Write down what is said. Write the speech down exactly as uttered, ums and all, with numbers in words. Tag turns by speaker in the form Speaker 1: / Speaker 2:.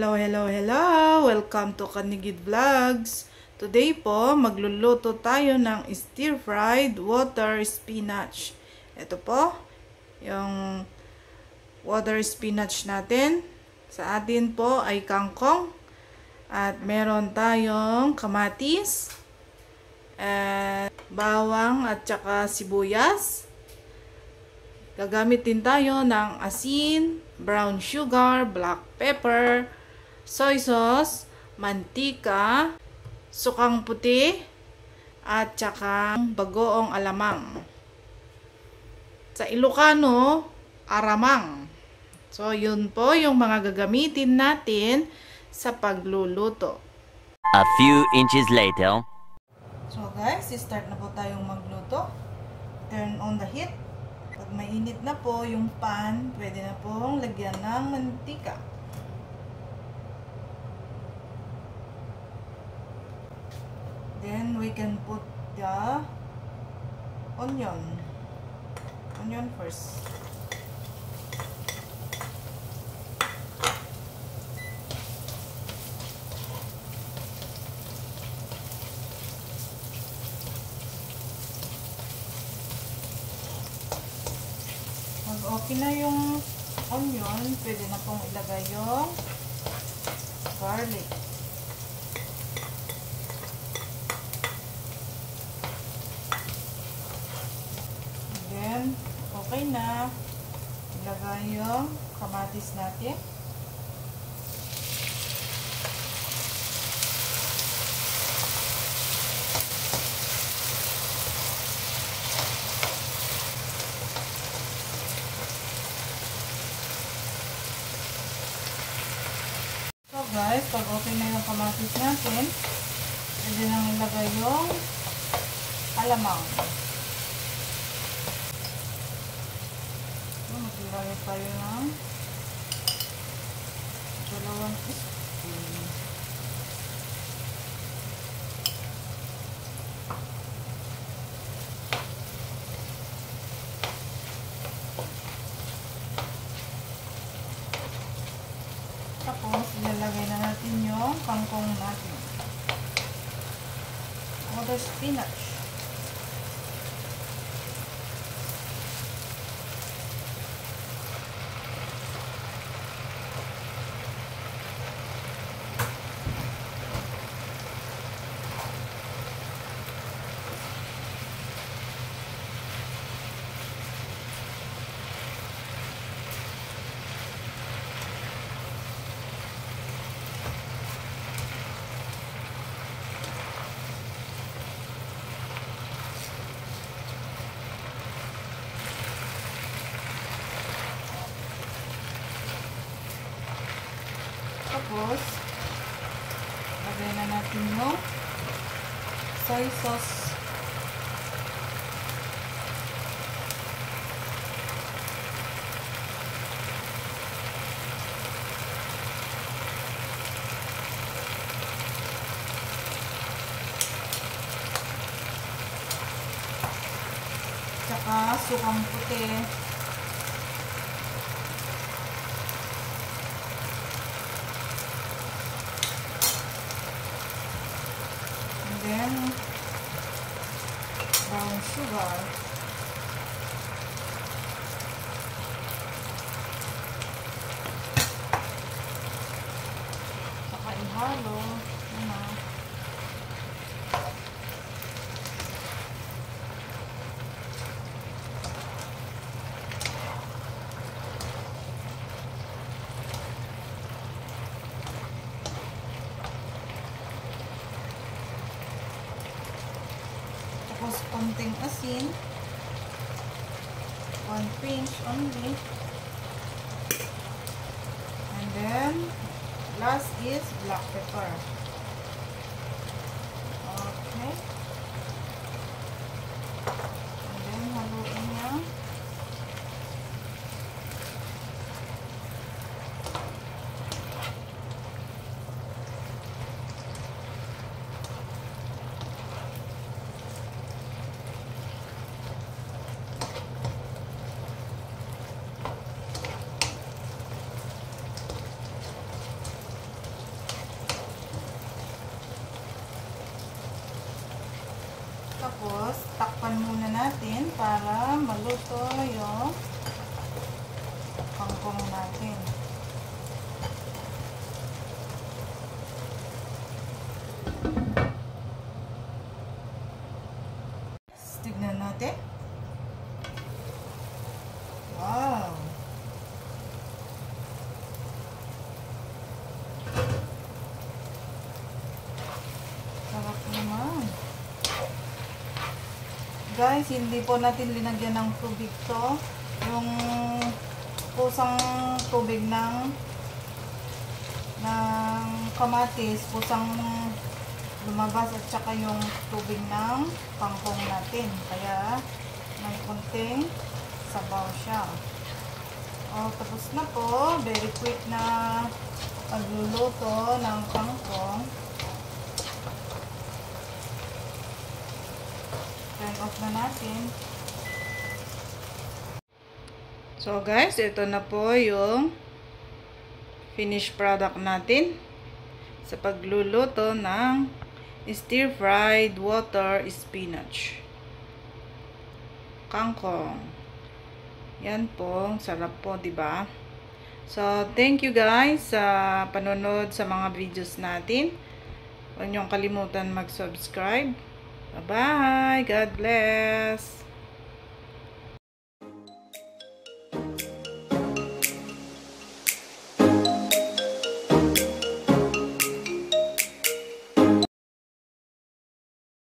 Speaker 1: Hello, hello, hello! Welcome to Kanigid Vlogs! Today po, magluluto tayo ng stir-fried water spinach. Ito po, yung water spinach natin. Sa atin po ay kangkong. At meron tayong kamatis, at bawang at saka sibuyas. Gagamit din tayo ng asin, brown sugar, black pepper, soy sauce, mantika, sukang puti, at saka bagoong alamang. Sa Ilocano, aramang. So, yun po yung mga gagamitin natin sa pagluluto.
Speaker 2: A few inches later.
Speaker 1: So guys, start na po tayong magluto. Turn on the heat. Pag mainit na po yung pan, pwede na pong lagyan ng mantika. Then we can put the onion. Onion first. Pag okay na yung onion, pwede na pong ilagay yung garlic. And then, okay na. Ilagay yung kamatis natin. So guys, pag okay na yung kamatis natin, pwede nang ilagay yung alamang. So, maglagay tayo ng dalawang spoon. Tapos, ilalagay na natin yung kangkong natin. Water spinach. Tapos, lagay na natin yung soy sauce. Tsaka sukang puti. Then, brown sugar. Saka ihalo. Ano. Tapos, konting asin. One pinch only. And then, last is black pepper. Okay. And then, haluin niya. Tapos, takpan muna natin para maluto yung kangkong natin. Tignan natin. Wow! Sarap naman. Guys, hindi po natin linagyan ng tubig to. Yung pusang tubig ng ng kamatis, pusang lumabas at saka yung tubig ng kangkong natin. Kaya may konting sabaw siya. O, tapos na po. Very quick na pagluluto ng kangkong. Turn off na natin. So guys, ito na po yung finished product natin sa pagluluto ng stir-fried water spinach kangkong. Yan po, sarap po, 'di ba? So, thank you guys sa panonood sa mga videos natin. Huwag niyong kalimutan mag-subscribe. Bye-bye. God bless.